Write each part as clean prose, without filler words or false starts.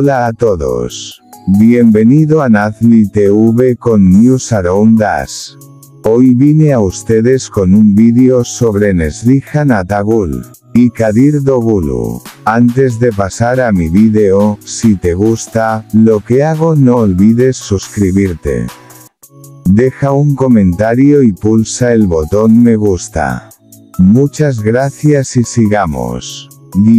Hola a todos. Bienvenido a Nazli TV con News Around Us. Hoy vine a ustedes con un vídeo sobre Neslihan Atagul y Kadir Doğulu. Antes de pasar a mi vídeo, si te gusta lo que hago, no olvides suscribirte. Deja un comentario y pulsa el botón me gusta. Muchas gracias y sigamos.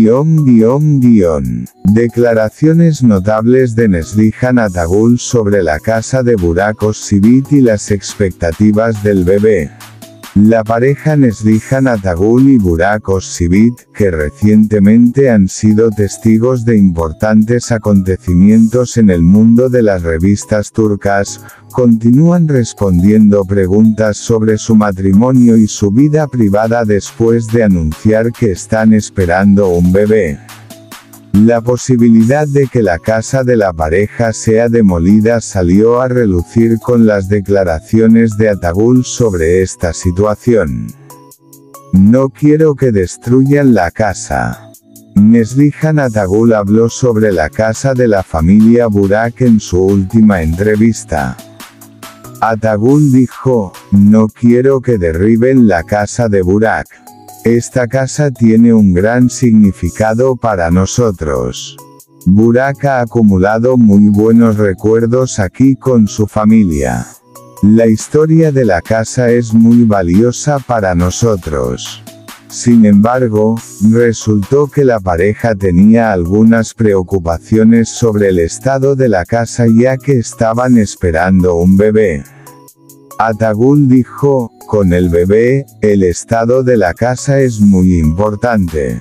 Declaraciones notables de Neslihan Atagul sobre la casa de Burak Özçivit y las expectativas del bebé. La pareja Neslihan Atagul y Burak Özçivit, que recientemente han sido testigos de importantes acontecimientos en el mundo de las revistas turcas, continúan respondiendo preguntas sobre su matrimonio y su vida privada después de anunciar que están esperando un bebé. La posibilidad de que la casa de la pareja sea demolida salió a relucir con las declaraciones de Atagul sobre esta situación. No quiero que destruyan la casa. Neslihan Atagul habló sobre la casa de la familia Burak en su última entrevista. Atagul dijo, no quiero que derriben la casa de Burak. Esta casa tiene un gran significado para nosotros. Burak ha acumulado muy buenos recuerdos aquí con su familia. La historia de la casa es muy valiosa para nosotros. Sin embargo, resultó que la pareja tenía algunas preocupaciones sobre el estado de la casa ya que estaban esperando un bebé. Atagul dijo, con el bebé, el estado de la casa es muy importante.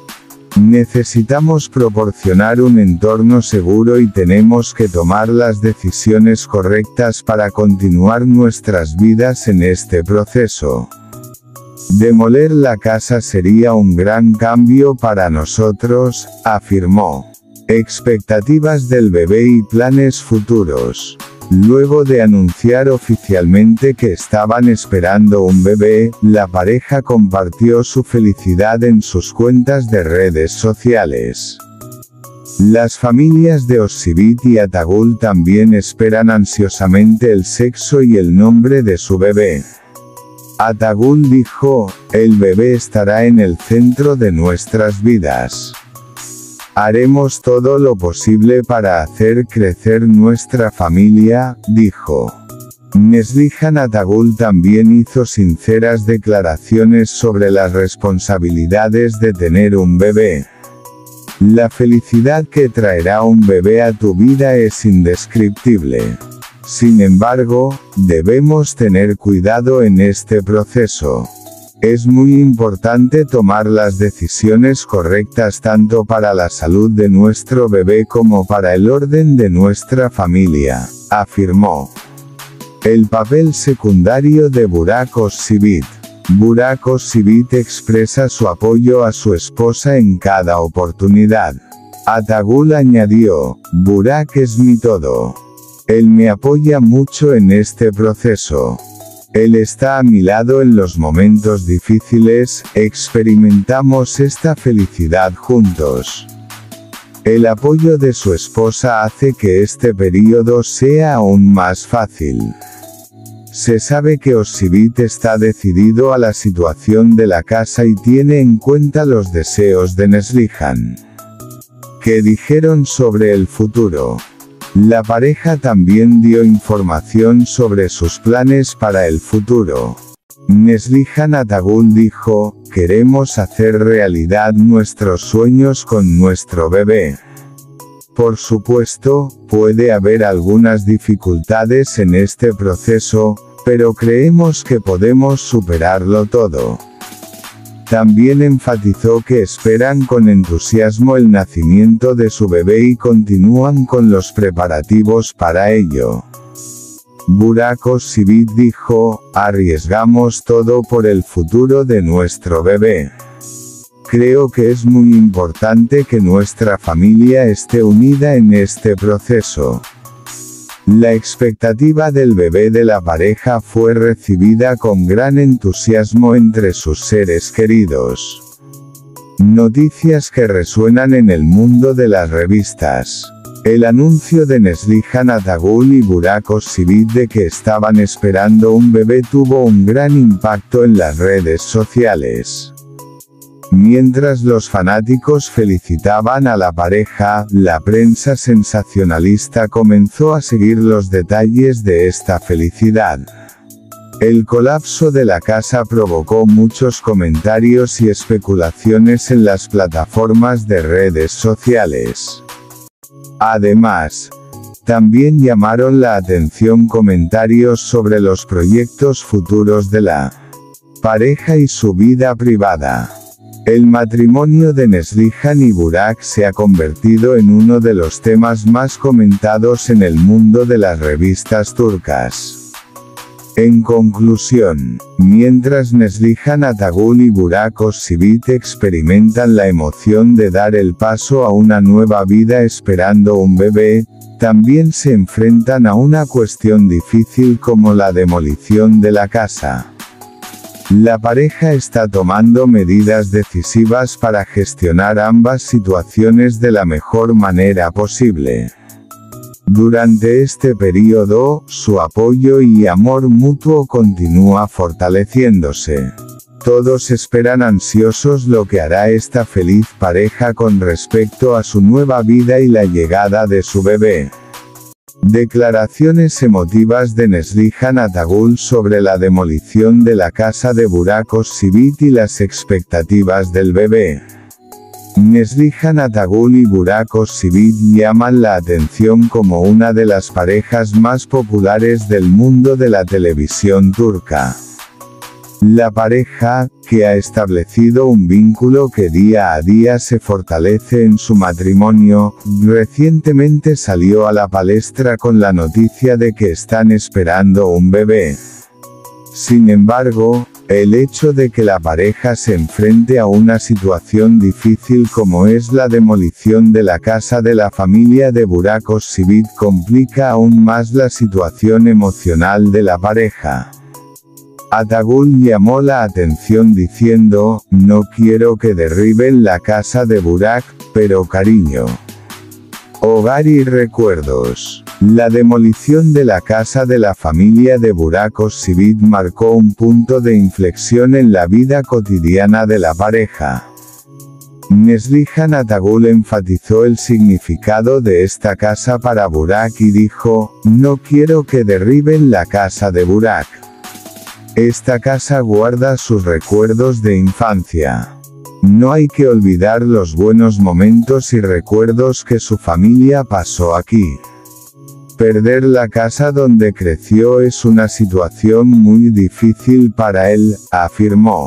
Necesitamos proporcionar un entorno seguro y tenemos que tomar las decisiones correctas para continuar nuestras vidas en este proceso. Demoler la casa sería un gran cambio para nosotros, afirmó. Expectativas del bebé y planes futuros. Luego de anunciar oficialmente que estaban esperando un bebé, la pareja compartió su felicidad en sus cuentas de redes sociales. Las familias de Özçivit y Atagul también esperan ansiosamente el sexo y el nombre de su bebé. Atagul dijo, el bebé estará en el centro de nuestras vidas. Haremos todo lo posible para hacer crecer nuestra familia, dijo. Neslihan Atagul también hizo sinceras declaraciones sobre las responsabilidades de tener un bebé. La felicidad que traerá un bebé a tu vida es indescriptible. Sin embargo, debemos tener cuidado en este proceso. Es muy importante tomar las decisiones correctas tanto para la salud de nuestro bebé como para el orden de nuestra familia, afirmó. El papel secundario de Burak Özçivit. Burak Özçivit expresa su apoyo a su esposa en cada oportunidad. Atagul añadió, Burak es mi todo. Él me apoya mucho en este proceso. Él está a mi lado en los momentos difíciles, experimentamos esta felicidad juntos. El apoyo de su esposa hace que este periodo sea aún más fácil. Se sabe que Özçivit está decidido a la situación de la casa y tiene en cuenta los deseos de Neslihan. ¿Qué dijeron sobre el futuro? La pareja también dio información sobre sus planes para el futuro. Neslihan Atagul dijo, queremos hacer realidad nuestros sueños con nuestro bebé. Por supuesto, puede haber algunas dificultades en este proceso, pero creemos que podemos superarlo todo. También enfatizó que esperan con entusiasmo el nacimiento de su bebé y continúan con los preparativos para ello. Burak Özçivit dijo, arriesgamos todo por el futuro de nuestro bebé. Creo que es muy importante que nuestra familia esté unida en este proceso. La expectativa del bebé de la pareja fue recibida con gran entusiasmo entre sus seres queridos. Noticias que resuenan en el mundo de las revistas. El anuncio de Neslihan Atagul y Burak Özçivit de que estaban esperando un bebé tuvo un gran impacto en las redes sociales. Mientras los fanáticos felicitaban a la pareja, la prensa sensacionalista comenzó a seguir los detalles de esta felicidad. El colapso de la casa provocó muchos comentarios y especulaciones en las plataformas de redes sociales. Además, también llamaron la atención comentarios sobre los proyectos futuros de la pareja y su vida privada. El matrimonio de Neslihan y Burak se ha convertido en uno de los temas más comentados en el mundo de las revistas turcas. En conclusión, mientras Neslihan Atagul y Burak Özçivit experimentan la emoción de dar el paso a una nueva vida esperando un bebé, también se enfrentan a una cuestión difícil como la demolición de la casa. La pareja está tomando medidas decisivas para gestionar ambas situaciones de la mejor manera posible. Durante este periodo, su apoyo y amor mutuo continúa fortaleciéndose. Todos esperan ansiosos lo que hará esta feliz pareja con respecto a su nueva vida y la llegada de su bebé. Declaraciones emotivas de Neslihan Atagul sobre la demolición de la casa de Burak Özçivit y las expectativas del bebé. Neslihan Atagul y Burak Özçivit llaman la atención como una de las parejas más populares del mundo de la televisión turca. La pareja, que ha establecido un vínculo que día a día se fortalece en su matrimonio, recientemente salió a la palestra con la noticia de que están esperando un bebé. Sin embargo, el hecho de que la pareja se enfrente a una situación difícil como es la demolición de la casa de la familia de Burak Özçivit complica aún más la situación emocional de la pareja. Atagul llamó la atención diciendo, "No quiero que derriben la casa de Burak, pero cariño, hogar y recuerdos". La demolición de la casa de la familia de Burak Özçivit marcó un punto de inflexión en la vida cotidiana de la pareja. Neslihan Atagul enfatizó el significado de esta casa para Burak y dijo, "No quiero que derriben la casa de Burak. Esta casa guarda sus recuerdos de infancia. No hay que olvidar los buenos momentos y recuerdos que su familia pasó aquí. Perder la casa donde creció es una situación muy difícil para él", afirmó.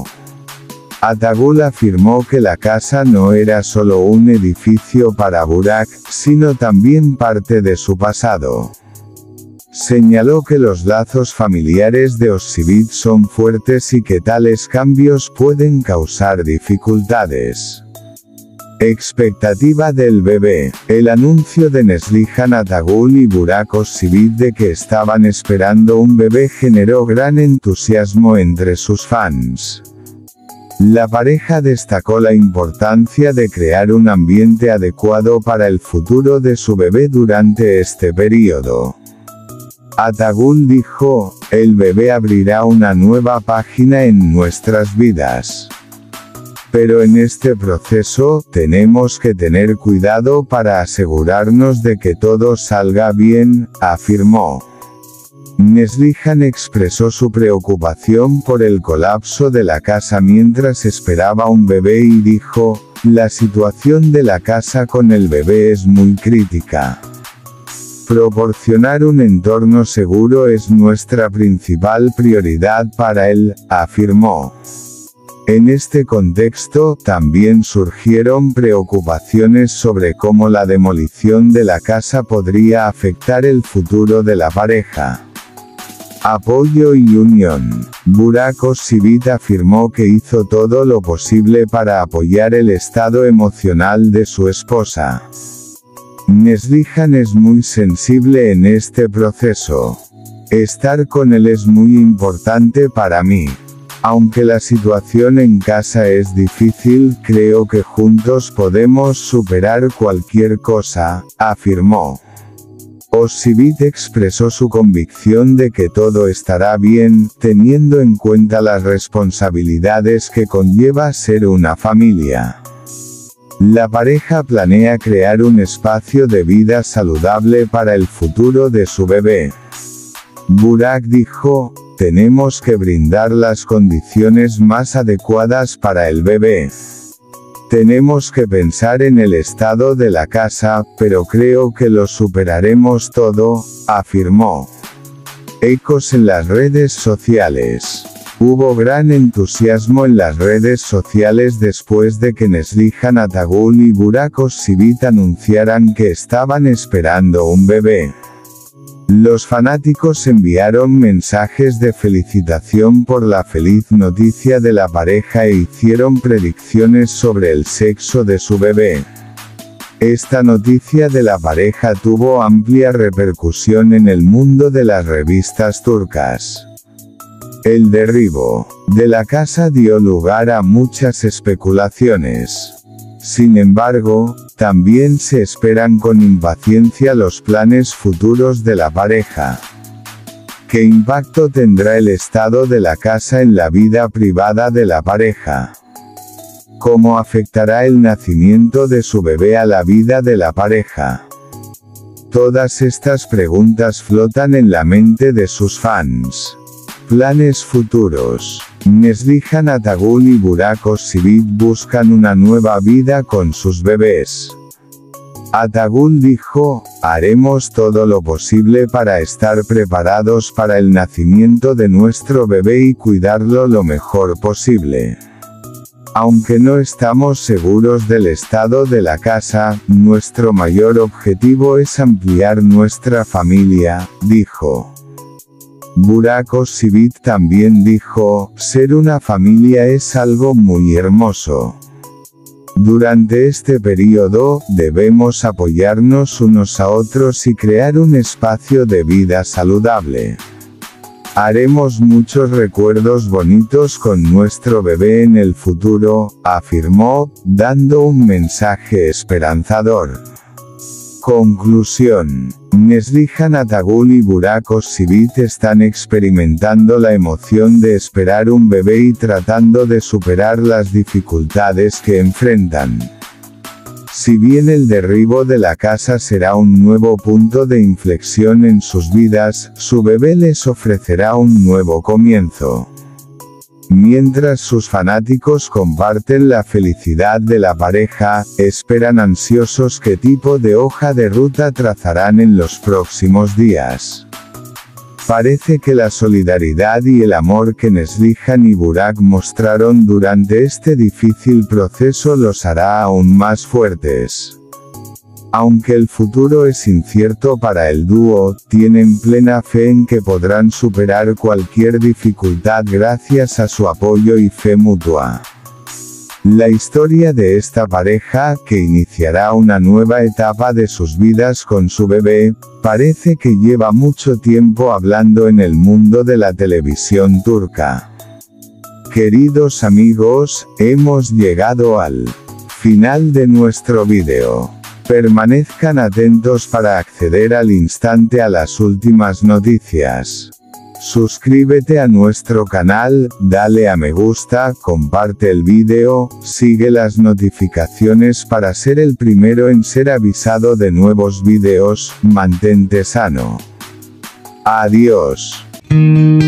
Atagul afirmó que la casa no era solo un edificio para Burak, sino también parte de su pasado. Señaló que los lazos familiares de Özçivit son fuertes y que tales cambios pueden causar dificultades. Expectativa del bebé. El anuncio de Neslihan Atagul y Burak Özçivit de que estaban esperando un bebé generó gran entusiasmo entre sus fans. La pareja destacó la importancia de crear un ambiente adecuado para el futuro de su bebé durante este periodo. Atagul dijo, "El bebé abrirá una nueva página en nuestras vidas. Pero en este proceso, tenemos que tener cuidado para asegurarnos de que todo salga bien", afirmó. Neslihan expresó su preocupación por el colapso de la casa mientras esperaba un bebé y dijo, "La situación de la casa con el bebé es muy crítica. Proporcionar un entorno seguro es nuestra principal prioridad para él", afirmó. En este contexto, también surgieron preocupaciones sobre cómo la demolición de la casa podría afectar el futuro de la pareja. Apoyo y unión. Burak Özçivit afirmó que hizo todo lo posible para apoyar el estado emocional de su esposa. Neslihan es muy sensible en este proceso. Estar con él es muy importante para mí. Aunque la situación en casa es difícil, creo que juntos podemos superar cualquier cosa, afirmó. Ozivit expresó su convicción de que todo estará bien, teniendo en cuenta las responsabilidades que conlleva ser una familia. La pareja planea crear un espacio de vida saludable para el futuro de su bebé. Burak dijo: tenemos que brindar las condiciones más adecuadas para el bebé. Tenemos que pensar en el estado de la casa, pero creo que lo superaremos todo, afirmó. Ecos en las redes sociales. Hubo gran entusiasmo en las redes sociales después de que Neslihan Atagul y Burak Ozivit anunciaran que estaban esperando un bebé. Los fanáticos enviaron mensajes de felicitación por la feliz noticia de la pareja e hicieron predicciones sobre el sexo de su bebé. Esta noticia de la pareja tuvo amplia repercusión en el mundo de las revistas turcas. El derribo de la casa dio lugar a muchas especulaciones. Sin embargo, también se esperan con impaciencia los planes futuros de la pareja. ¿Qué impacto tendrá el estado de la casa en la vida privada de la pareja? ¿Cómo afectará el nacimiento de su bebé a la vida de la pareja? Todas estas preguntas flotan en la mente de sus fans. Planes futuros. Neslihan Atagul y Burak Ozivit buscan una nueva vida con sus bebés. Atagul dijo: haremos todo lo posible para estar preparados para el nacimiento de nuestro bebé y cuidarlo lo mejor posible. Aunque no estamos seguros del estado de la casa, nuestro mayor objetivo es ampliar nuestra familia, dijo. Burak Ozivit también dijo: ser una familia es algo muy hermoso. Durante este periodo, debemos apoyarnos unos a otros y crear un espacio de vida saludable. Haremos muchos recuerdos bonitos con nuestro bebé en el futuro, afirmó, dando un mensaje esperanzador. Conclusión. Neslihan Atagul y Burak Ozivit están experimentando la emoción de esperar un bebé y tratando de superar las dificultades que enfrentan. Si bien el derribo de la casa será un nuevo punto de inflexión en sus vidas, su bebé les ofrecerá un nuevo comienzo. Mientras sus fanáticos comparten la felicidad de la pareja, esperan ansiosos qué tipo de hoja de ruta trazarán en los próximos días. Parece que la solidaridad y el amor que Neslihan y Burak mostraron durante este difícil proceso los hará aún más fuertes. Aunque el futuro es incierto para el dúo, tienen plena fe en que podrán superar cualquier dificultad gracias a su apoyo y fe mutua. La historia de esta pareja, que iniciará una nueva etapa de sus vidas con su bebé, parece que lleva mucho tiempo hablando en el mundo de la televisión turca. Queridos amigos, hemos llegado al final de nuestro vídeo. Permanezcan atentos para acceder al instante a las últimas noticias. Suscríbete a nuestro canal, dale a me gusta, comparte el vídeo, sigue las notificaciones para ser el primero en ser avisado de nuevos vídeos, mantente sano. Adiós.